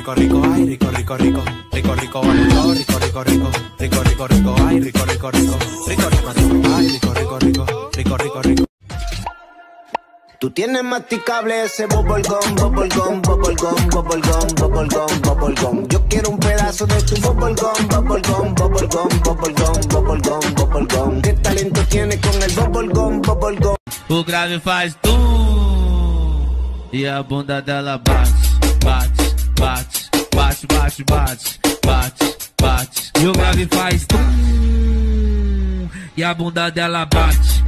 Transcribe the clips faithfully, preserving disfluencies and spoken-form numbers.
rico, rico, ay, rico, rico, rico, rico, rico, rico, rico, rico, rico, rico, rico, rico, ay, rico, rico, rico, rico, rico, rico, ay, rico, rico, rico, rico, rico, rico. Tú tienes masticable ese bubble gum, bubble gum, bubble gum, bubble gum, bubble gum, bubble gum. Yo quiero un pedazo de tu bubble gum, bubble gum, bubble gum, bubble gum, bubble gum, bubble gum. ¿Qué talento tienes con el bubble gum, bubble gum? O grave faz tum e a bunda dela bate, bate, bate, bate, bate, bate, bate, bate. E o grave faz tum e a bunda dela bate.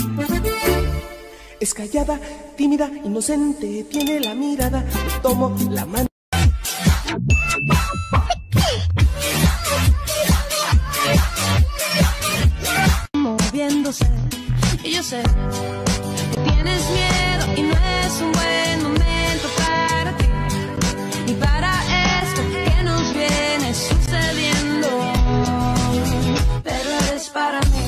Es callada, tímida, inocente, tiene la mirada, le tomo la mano. Moviéndose, y yo sé que tienes miedo y no es un buen momento para ti, ni para esto que nos viene sucediendo, pero eres para mí.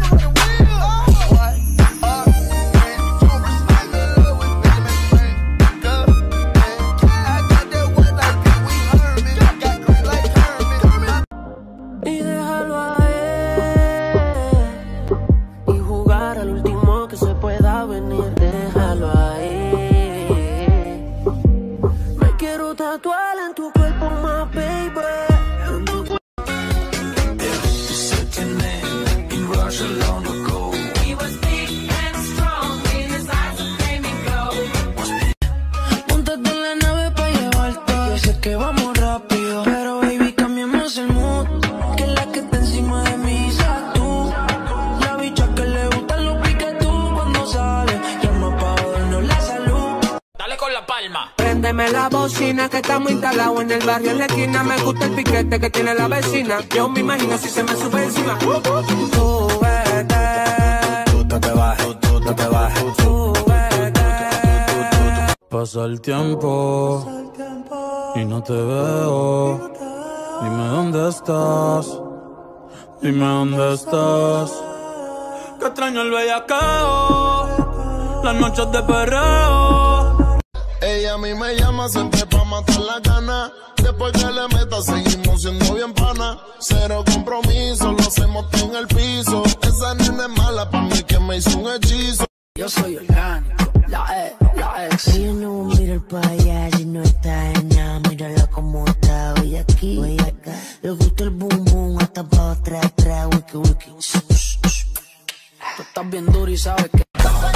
Préndeme la bocina que estamos instalados en el barrio en la esquina. Me gusta el piquete que tiene la vecina. Yo me imagino si se me sube encima. Súbete. Tú no te bajes, tú no te bajes. Súbete. Pasa el tiempo y no te veo. Dime dónde estás. Dime dónde estás. Que extraño el bellaqueo, las noches de perreo. Ella a mí me llama siempre pa' matar la gana. Después que le meta seguimos siendo bien pana. Cero compromiso, lo hacemos todo en el piso. Esa nena es mala pa' mí que me hizo un hechizo. Yo soy orgánico, la E, la ex. Ella no mira pa' allá si no está en nada. Mírala como está, hoy aquí, hoy acá. Le gusta el boom boom, hasta pa' atrás, atrás, wiki wiki. Tú estás bien duro y sabes que...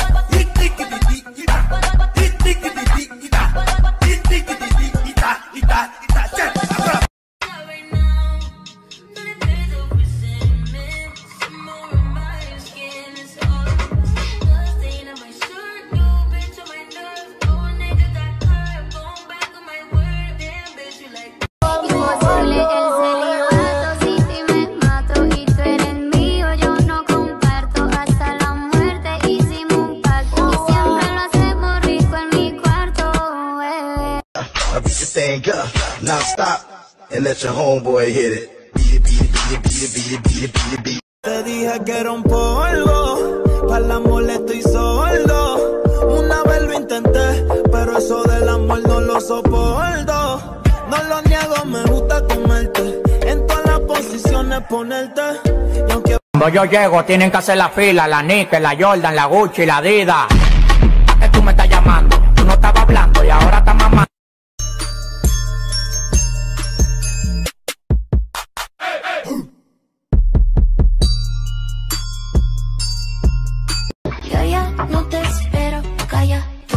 Now stop and let your homeboy hit it. Beat it, beat it, beat it, beat it, beat it, beat it, beat it, beat it. Te dije que era un polvo, para el amor estoy sordo. Una vez lo intenté, pero eso del amor no lo soporto. No lo niego, me gusta comerte, en todas las posiciones ponerte. Y aunque... Cuando yo llego tienen que hacer la fila, la Nike, la Jordan, la Gucci, la Adidas. ¿A qué tú me estás llamando? Tú no estabas hablando y ahora estás mamando. No te espero, calla tú.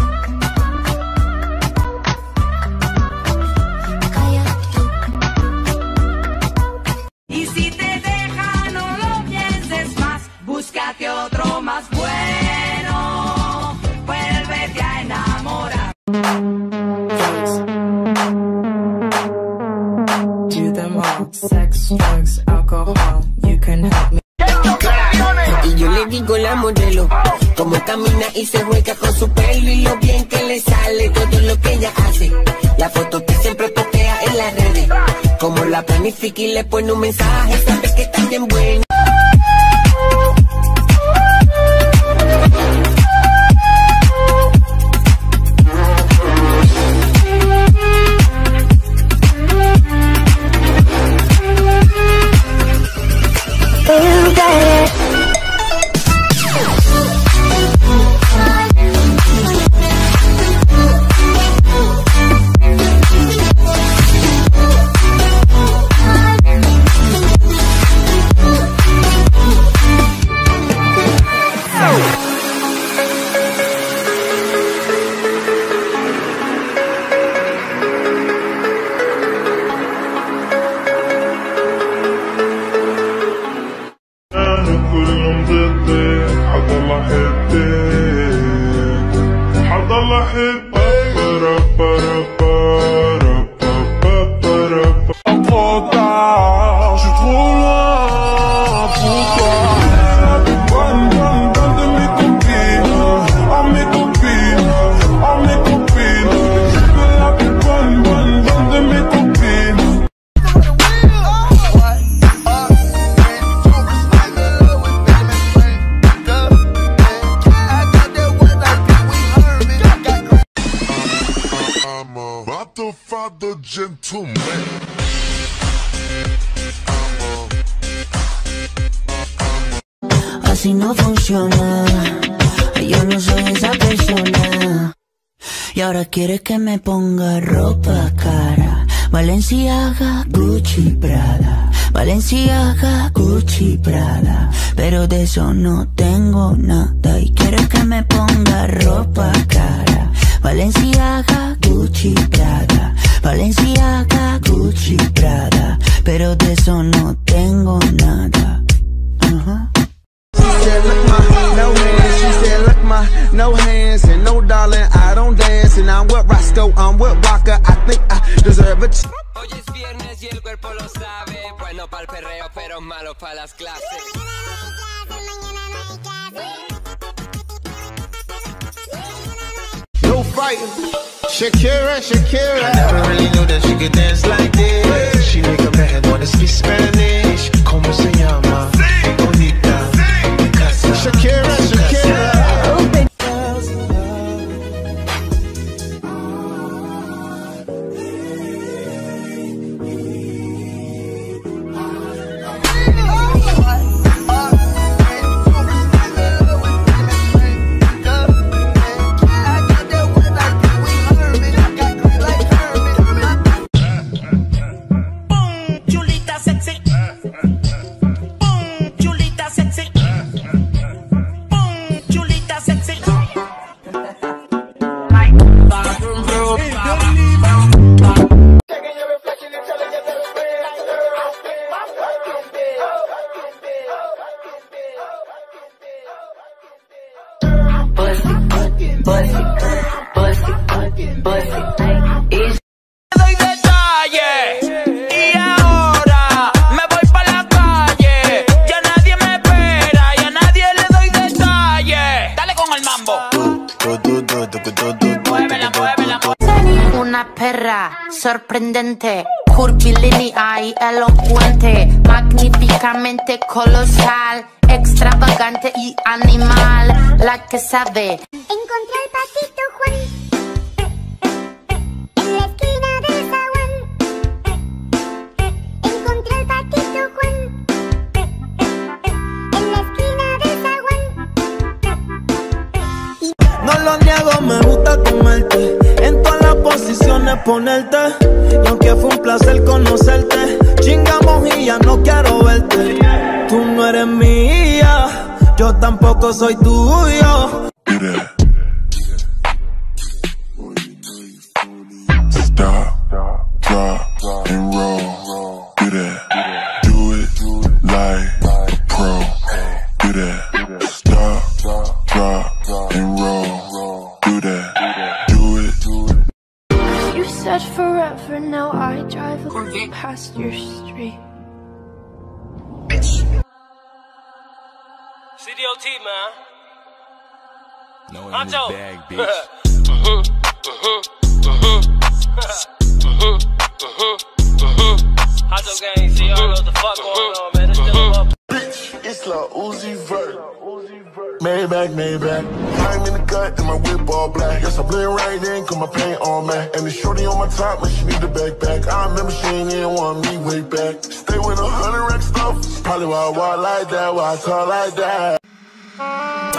Calla tú. Y si te deja, no lo pienses más. Búscate otro más bueno. Vuélvete a enamorar. Do them all. Sex, drugs, alcohol. You can help me. Y yo le digo la modelo, como camina y se juega con su pelo y lo bien que le sale todo lo que ella hace. La foto que siempre postea en las redes, como la planifica y le pone un mensaje, sabes que está bien buena. The gentleman. Así no funciona, yo no soy esa persona. Y ahora quieres que me ponga ropa cara. Valenciaga, Gucci, Prada. Valenciaga, Gucci, Prada. Pero de eso no tengo nada. Y quieres que me ponga ropa cara. Valenciaga, Gucci, Prada. Valenciaga, Gucci, Prada. Pero de eso no tengo nada. Uh-huh. She said, look my, no hands. She said, look my, no hands. And no darling, I don't dance. And I'm with Roscoe, I'm with Walker. I think I deserve it. Hoy es viernes y el cuerpo lo sabe. Bueno pa'l perreo, pero malo pa' las clases. No fighting. Shakira, Shakira. I never really knew that she could dance like this. She make a man wanna speak Spanish. Como se llama? Bonita. Shakira, Shakira. Una perra sorprendente, curvilínea y elocuente, magníficamente colosal, extravagante y animal, la que sabe. Encontré el patito Juan en la esquina del zaguán. Encontré el patito Juan en la esquina del zaguán. No lo niego, me gusta comerte, en todas las posiciones ponerte. Y aunque fue un placer conocerte, chingamos y ya no quiero verte. Tú no eres mía, yo tampoco soy tuyo. Stop, drop, and roll. Do that. Do it like a pro. Do that. Stop, drop, and roll. Do that. Do it. You said forever, now I drive past your street. C D O T, man. No in this bag, bitch. uh-huh, uh-huh, uh-huh. uh-huh, uh-huh, uh-huh. Hot dog gang, see, y'all know what the fuck going on, man. It's still up. Bitch, it's La Uzi Vert. Maybach, Maybach. I'm in the cut and my whip all black. Yes, I blend right in, cause my paint on matte. And the shorty on my top, man, she need the backpack. I remember she ain't even want me way back. Stay with a hundred rack stuff. Probably why I walk like that, why I talk like that.